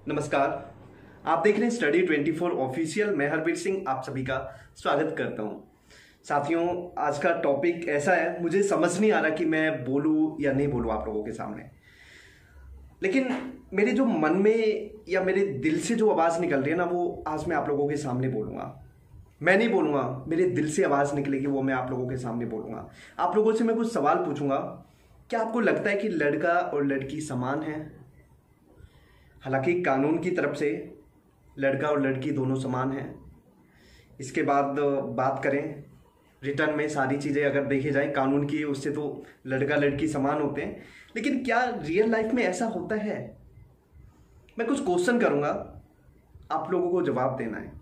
नमस्कार। आप देख रहे हैं स्टडी 24 ऑफिशियल। मैं हरबीर सिंह आप सभी का स्वागत करता हूं। साथियों, आज का टॉपिक ऐसा है, मुझे समझ नहीं आ रहा कि मैं बोलूं या नहीं बोलूं आप लोगों के सामने। लेकिन मेरे जो मन में या मेरे दिल से जो आवाज़ निकल रही है ना, वो आज मैं आप लोगों के सामने बोलूँगा। मैं नहीं बोलूँगा, मेरे दिल से आवाज़ निकलेगी, वो मैं आप लोगों के सामने बोलूँगा। आप लोगों से मैं कुछ सवाल पूछूंगा। क्या आपको लगता है कि लड़का और लड़की समान है? हालांकि कानून की तरफ से लड़का और लड़की दोनों समान हैं। इसके बाद बात करें रिटर्न में, सारी चीज़ें अगर देखी जाए कानून की, उससे तो लड़का लड़की समान होते हैं। लेकिन क्या रियल लाइफ में ऐसा होता है? मैं कुछ क्वेश्चन करूंगा, आप लोगों को जवाब देना है।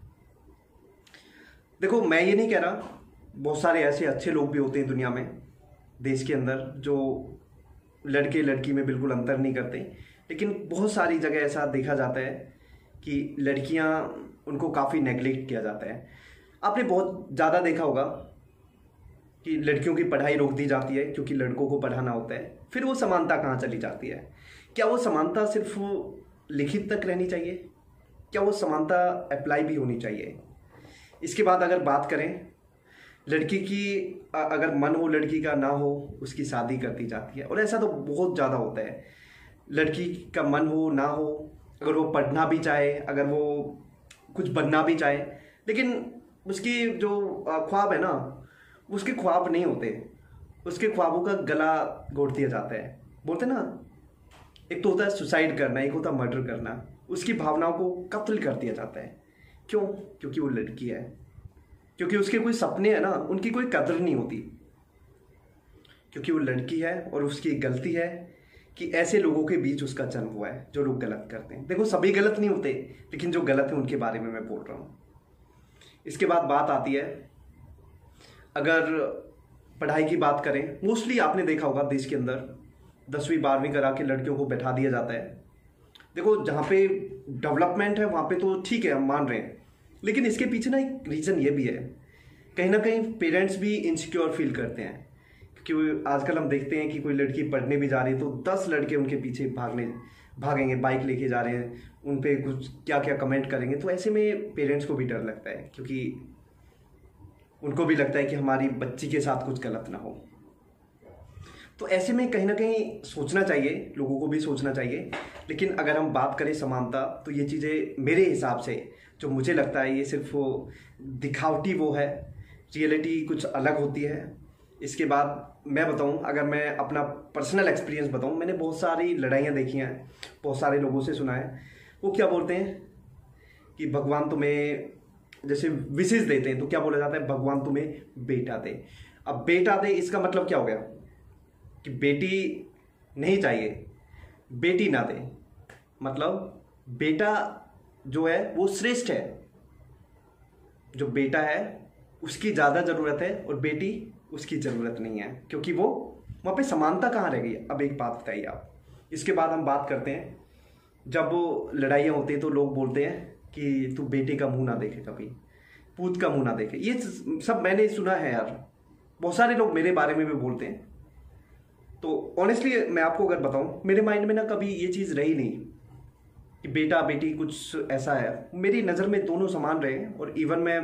देखो, मैं ये नहीं कह रहा, बहुत सारे ऐसे अच्छे लोग भी होते हैं दुनिया में, देश के अंदर, जो लड़के लड़की में बिल्कुल अंतर नहीं करते। लेकिन बहुत सारी जगह ऐसा देखा जाता है कि लड़कियां, उनको काफ़ी नेगलेक्ट किया जाता है। आपने बहुत ज़्यादा देखा होगा कि लड़कियों की पढ़ाई रोक दी जाती है क्योंकि लड़कों को पढ़ाना होता है। फिर वो समानता कहाँ चली जाती है? क्या वो समानता सिर्फ लिखित तक रहनी चाहिए? क्या वो समानता अप्लाई भी होनी चाहिए? इसके बाद अगर बात करें, लड़की की अगर मन हो लड़की का, ना हो उसकी शादी कर दी जाती है। और ऐसा तो बहुत ज़्यादा होता है। लड़की का मन हो ना हो, अगर वो पढ़ना भी चाहे, अगर वो कुछ बनना भी चाहे, लेकिन उसकी जो ख्वाब है ना, उसके ख्वाब नहीं होते। उसके ख्वाबों का गला घोट दिया जाता है। बोलते ना, एक तो होता है सुसाइड करना, एक होता है मर्डर करना। उसकी भावनाओं को कत्ल कर दिया जाता है। क्यों? क्योंकि वो लड़की है, क्योंकि उसके कोई सपने हैं ना, उनकी कोई कदर नहीं होती, क्योंकि वो लड़की है। और उसकी गलती है कि ऐसे लोगों के बीच उसका जन्म हुआ है जो लोग गलत करते हैं। देखो, सभी गलत नहीं होते, लेकिन जो गलत है उनके बारे में मैं बोल रहा हूँ। इसके बाद बात आती है, अगर पढ़ाई की बात करें, मोस्टली आपने देखा होगा देश के अंदर 10वीं 12वीं करा के लड़कियों को बैठा दिया जाता है। देखो, जहाँ पे डेवलपमेंट है वहाँ पे तो ठीक है, हम मान रहे हैं। लेकिन इसके पीछे ना एक रीज़न ये भी है, कहीं ना कहीं पेरेंट्स भी इनसिक्योर फील करते हैं। क्योंकि आजकल हम देखते हैं कि कोई लड़की पढ़ने भी जा रही है तो 10 लड़के उनके पीछे भागेंगे, बाइक लेके जा रहे हैं, उन पे कुछ क्या क्या कमेंट करेंगे। तो ऐसे में पेरेंट्स को भी डर लगता है, क्योंकि उनको भी लगता है कि हमारी बच्ची के साथ कुछ गलत ना हो। तो ऐसे में कहीं ना कहीं सोचना चाहिए, लोगों को भी सोचना चाहिए। लेकिन अगर हम बात करें समानता, तो ये चीज़ें मेरे हिसाब से, जो मुझे लगता है, ये सिर्फ दिखावटी वो है, रियलिटी कुछ अलग होती है। इसके बाद मैं बताऊं, अगर मैं अपना पर्सनल एक्सपीरियंस बताऊं, मैंने बहुत सारी लड़ाइयाँ देखी हैं, बहुत सारे लोगों से सुना है। वो क्या बोलते हैं कि भगवान तुम्हें, जैसे विशेष देते हैं तो क्या बोला जाता है, भगवान तुम्हें बेटा दे। अब बेटा दे, इसका मतलब क्या हो गया कि बेटी नहीं चाहिए, बेटी ना दे। मतलब बेटा जो है वो श्रेष्ठ है, जो बेटा है उसकी ज़्यादा ज़रूरत है और बेटी उसकी ज़रूरत नहीं है, क्योंकि वो वहाँ पे समानता कहाँ रह गई? अब एक बात बताइए आप। इसके बाद हम बात करते हैं, जब लड़ाइयाँ होती हैं तो लोग बोलते हैं कि तू बेटे का मुंह ना देखे, कभी पूत का मुंह ना देखे। ये सब मैंने सुना है यार, बहुत सारे लोग मेरे बारे में भी बोलते हैं। तो ऑनेस्टली मैं आपको अगर बताऊं, मेरे माइंड में ना कभी ये चीज़ रही नहीं कि बेटा बेटी कुछ ऐसा है। मेरी नज़र में दोनों समान रहे। और इवन मैं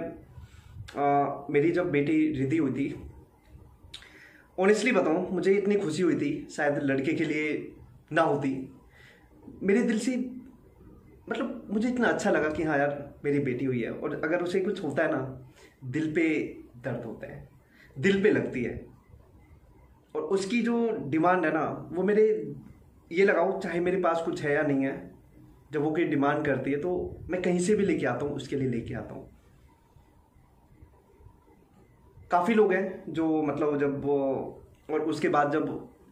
मेरी जब बेटी रिद्धि हुई थी, ऑनेस्टली बताऊं, मुझे इतनी खुशी हुई थी, शायद लड़के के लिए ना होती। मेरे दिल से, मतलब मुझे इतना अच्छा लगा कि हाँ यार, मेरी बेटी हुई है। और अगर उसे कुछ होता है ना, दिल पे दर्द होता है, दिल पे लगती है। और उसकी जो डिमांड है ना, वो मेरे, ये लगाओ चाहे मेरे पास कुछ है या नहीं है, जब वो कोई डिमांड करती है तो मैं कहीं से भी लेके आता हूँ, उसके लिए लेके आता हूँ। काफ़ी लोग हैं जो मतलब जब वो, और उसके बाद जब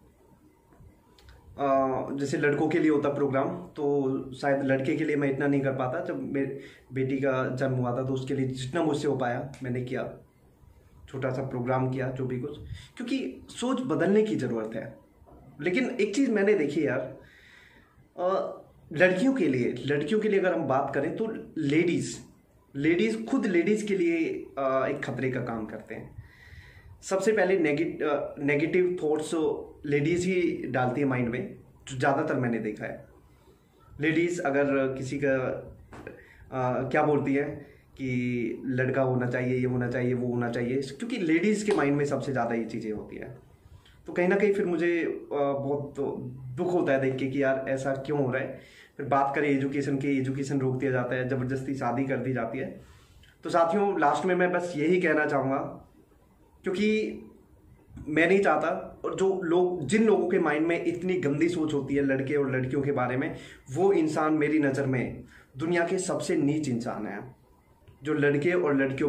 जैसे लड़कों के लिए होता प्रोग्राम, तो शायद लड़के के लिए मैं इतना नहीं कर पाता। जब मेरी बेटी का जन्म हुआ था तो उसके लिए जितना मुझसे हो पाया मैंने किया, छोटा सा प्रोग्राम किया, जो भी कुछ, क्योंकि सोच बदलने की ज़रूरत है। लेकिन एक चीज़ मैंने देखी यार, लड़कियों के लिए अगर हम बात करें तो लेडीज़ खुद लेडीज़ के लिए एक खतरे का काम करते हैं। सबसे पहले नेगेटिव थॉट्स लेडीज़ ही डालती है माइंड में, जो ज़्यादातर मैंने देखा है। लेडीज़ अगर किसी का क्या बोलती है कि लड़का होना चाहिए, ये होना चाहिए, वो होना चाहिए, क्योंकि लेडीज़ के माइंड में सबसे ज़्यादा ये चीज़ें होती है। तो कहीं ना कहीं फिर मुझे बहुत दुख होता है देख के कि यार ऐसा क्यों हो रहा है। फिर बात करें एजुकेशन की, एजुकेशन रोक दिया जाता है, ज़बरदस्ती शादी कर दी जाती है। तो साथियों, लास्ट में मैं बस यही कहना चाहूँगा, क्योंकि मैं नहीं चाहता, और जो लोग, जिन लोगों के माइंड में इतनी गंदी सोच होती है लड़के और लड़कियों के बारे में, वो इंसान मेरी नज़र में दुनिया के सबसे नीच इंसान है। जो लड़के और लड़कियों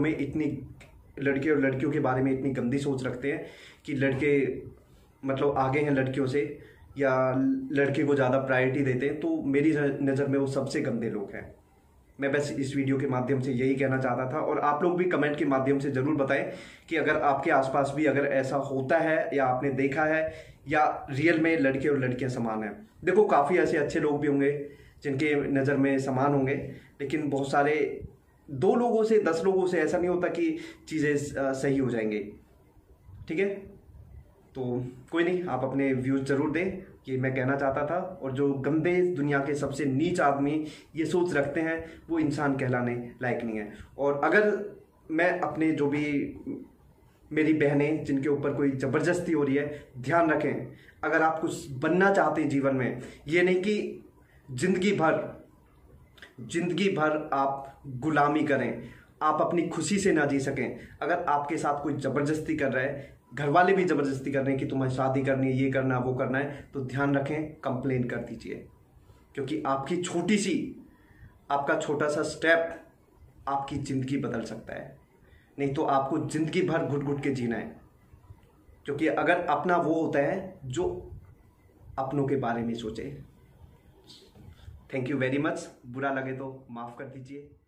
के बारे में इतनी गंदी सोच रखते हैं कि लड़के मतलब आगे हैं लड़कियों से, या लड़के को ज़्यादा प्रायोरिटी देते हैं, तो मेरी नज़र में वो सबसे गंदे लोग हैं। मैं बस इस वीडियो के माध्यम से यही कहना चाहता था, और आप लोग भी कमेंट के माध्यम से ज़रूर बताएं कि अगर आपके आसपास भी अगर ऐसा होता है, या आपने देखा है, या रियल में लड़के और लड़कियां समान हैं। देखो, काफ़ी ऐसे अच्छे लोग भी होंगे जिनके नज़र में समान होंगे, लेकिन बहुत सारे 2 लोगों से 10 लोगों से ऐसा नहीं होता कि चीज़ें सही हो जाएंगी। ठीक है, तो कोई नहीं, आप अपने व्यूज़ ज़रूर दें, ये मैं कहना चाहता था। और जो गंदे, दुनिया के सबसे नीच आदमी ये सोच रखते हैं, वो इंसान कहलाने लायक नहीं है। और अगर मैं अपने जो भी मेरी बहनें जिनके ऊपर कोई ज़बरदस्ती हो रही है, ध्यान रखें, अगर आप कुछ बनना चाहते हैं जीवन में, ये नहीं कि जिंदगी भर आप गुलामी करें, आप अपनी खुशी से ना जी सकें। अगर आपके साथ कोई ज़बरदस्ती कर रहा है, घर वाले भी ज़बरदस्ती कर रहे हैं कि तुम्हें शादी करनी है, ये करना, वो करना है, तो ध्यान रखें, कंप्लेन कर दीजिए। क्योंकि आपका छोटा सा स्टेप आपकी ज़िंदगी बदल सकता है। नहीं तो आपको ज़िंदगी भर घुट घुट के जीना है। क्योंकि अगर अपना वो होता है जो अपनों के बारे में सोचे। Thank you very much. बुरा लगे तो माफ़ कर दीजिए।